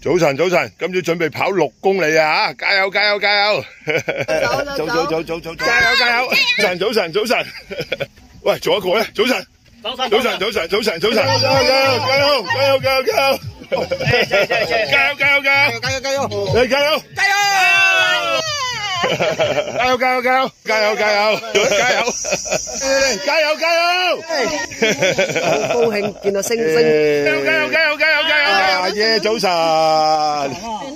早晨，早晨，今朝準備跑6公里啊！加油，加油，加油！ 走， 加油，加油！早晨，早晨。喂，仲有一個咧，早晨，早晨，加油，加油，加油，加油，加油！ 好高興見到星星。 加油！早晨。